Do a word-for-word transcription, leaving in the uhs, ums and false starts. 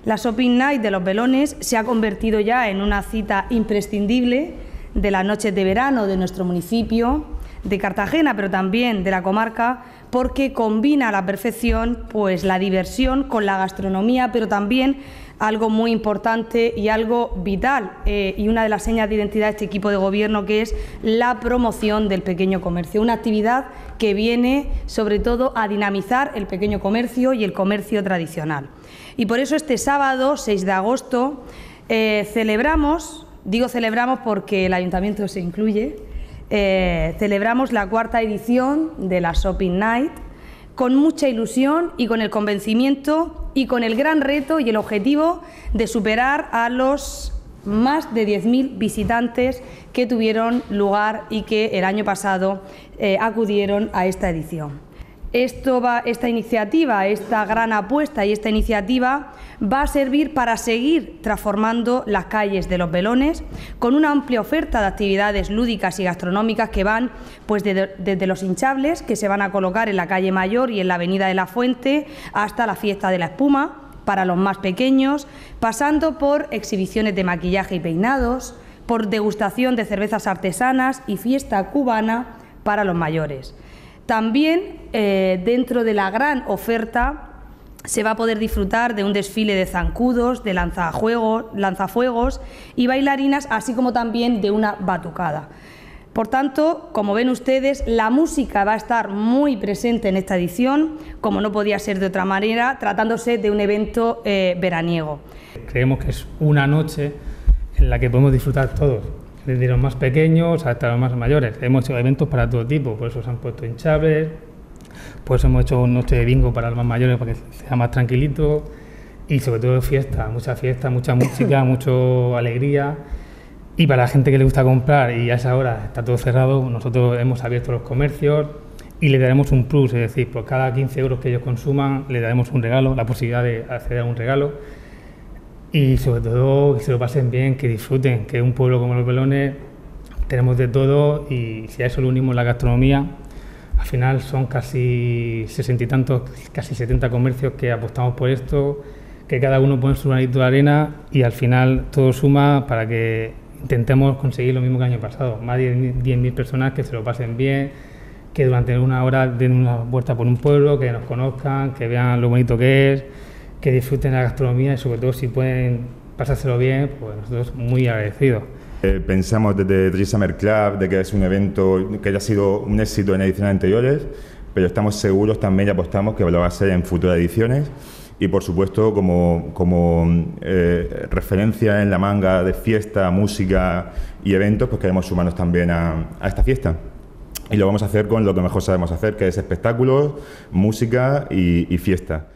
La Shopping Night de Los Velones se ha convertido ya en una cita imprescindible de las noches de verano de nuestro municipio, de Cartagena, pero también de la comarca, porque combina a la perfección pues, la diversión con la gastronomía, pero también algo muy importante y algo vital eh, y una de las señas de identidad de este equipo de gobierno, que es la promoción del pequeño comercio, una actividad que viene sobre todo a dinamizar el pequeño comercio y el comercio tradicional. Y por eso este sábado, seis de agosto, eh, celebramos, digo celebramos porque el Ayuntamiento se incluye, eh, celebramos la cuarta edición de la Shopping Night, con mucha ilusión y con el convencimiento y con el gran reto y el objetivo de superar a los más de diez mil visitantes que tuvieron lugar y que el año pasado eh, acudieron a esta edición. Esto va, esta iniciativa, esta gran apuesta y esta iniciativa va a servir para seguir transformando las calles de Los Velones con una amplia oferta de actividades lúdicas y gastronómicas que van pues desde, desde los hinchables que se van a colocar en la calle Mayor y en la avenida de la Fuente hasta la fiesta de la espuma para los más pequeños, pasando por exhibiciones de maquillaje y peinados, por degustación de cervezas artesanas y fiesta cubana para los mayores. También eh, dentro de la gran oferta se va a poder disfrutar de un desfile de zancudos, de lanzafuegos, lanzafuegos y bailarinas, así como también de una batucada. Por tanto, como ven ustedes, la música va a estar muy presente en esta edición, como no podía ser de otra manera, tratándose de un evento eh, veraniego. Creemos que es una noche en la que podemos disfrutar todos, desde los más pequeños hasta los más mayores. Hemos hecho eventos para todo tipo, por eso se han puesto hinchables, por eso hemos hecho una noche de bingo para los más mayores para que sea más tranquilito y sobre todo fiesta, mucha fiesta, mucha música, mucha alegría. Y para la gente que le gusta comprar y a esa hora está todo cerrado, nosotros hemos abierto los comercios y le daremos un plus, es decir, por cada quince euros que ellos consuman le daremos un regalo, la posibilidad de acceder a un regalo. Y sobre todo que se lo pasen bien, que disfruten, que un pueblo como Los Velones tenemos de todo y si a eso le unimos la gastronomía, al final son casi sesenta y tantos, casi setenta comercios que apostamos por esto, que cada uno pone su granito de arena y al final todo suma para que intentemos conseguir lo mismo que el año pasado, más de diez mil personas que se lo pasen bien, que durante una hora den una vuelta por un pueblo, que nos conozcan, que vean lo bonito que es, que disfruten la gastronomía y sobre todo si pueden pasárselo bien, pues nosotros muy agradecidos. Eh, pensamos desde Tree Summer Club de que es un evento que haya sido un éxito en ediciones anteriores, pero estamos seguros también y apostamos que lo va a ser en futuras ediciones y por supuesto como, como eh, referencia en la manga de fiesta, música y eventos, pues queremos sumarnos también a, a esta fiesta. Y lo vamos a hacer con lo que mejor sabemos hacer, que es espectáculos, música y, y fiesta.